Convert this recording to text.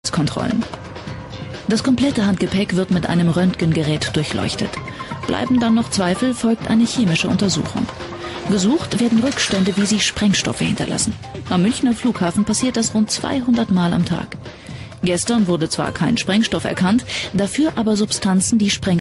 Sicherheitskontrollen. Das komplette Handgepäck wird mit einem Röntgengerät durchleuchtet. Bleiben dann noch Zweifel, folgt eine chemische Untersuchung. Gesucht werden Rückstände, wie sie Sprengstoffe hinterlassen. Am Münchner Flughafen passiert das rund 200 Mal am Tag. Gestern wurde zwar kein Sprengstoff erkannt, dafür aber Substanzen, die